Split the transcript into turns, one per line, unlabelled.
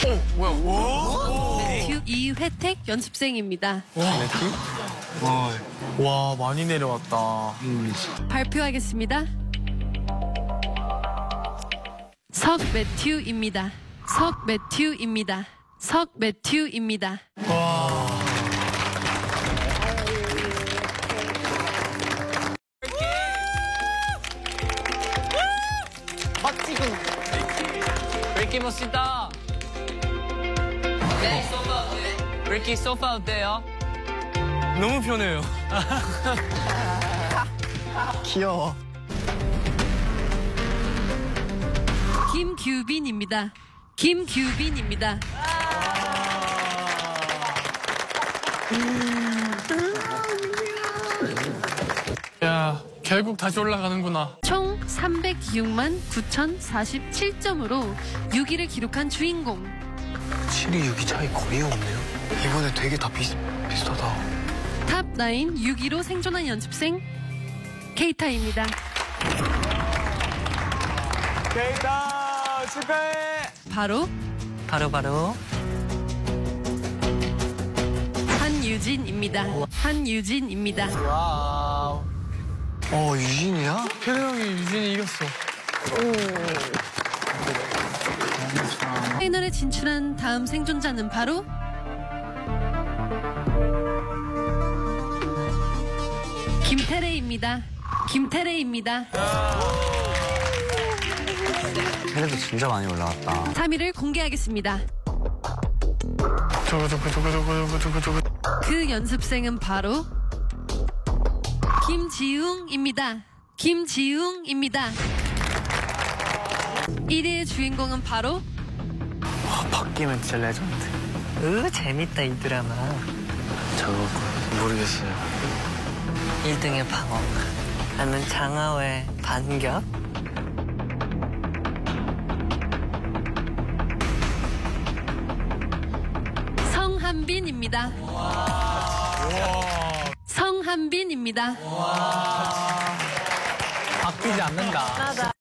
매튜 이회택 연습생입니다.
와, 많이 내려왔다.
발표하겠습니다. 석매튜입니다. 석매튜입니다. 석매튜입니다.
리키 멋있다. 리키 소파 어때요?
너무 편해요. 귀여워.
김규빈입니다. 김규빈입니다.
야, 결국 다시 올라가는구나.
총 306만 9,047점으로 6위를 기록한 주인공.
7위, 6위 차이 거의 없네요. 이번에 되게 다 비슷하다.
탑9 6위로 생존한 연습생 케이타입니다.
케이타 축하해.
바로 한유진입니다. 한유진입니다.
와우.
유진이야?
태우 형이 유진이 이겼어.
파이널에 진출한 다음 생존자는 바로 김태래입니다. 김태래입니다.
테레도 진짜 많이 올라왔다.
3위를 공개하겠습니다.
저거.
그 연습생은 바로 김지웅입니다. 김지웅입니다. 1위의 주인공은 바로
바뀌면 진짜 레전드.
재밌다 이 드라마.
저거 모르겠어요.
1등의 방어. 나는 장하오의 반격.
성한빈입니다. 성한빈입니다.
바뀌지 않는다.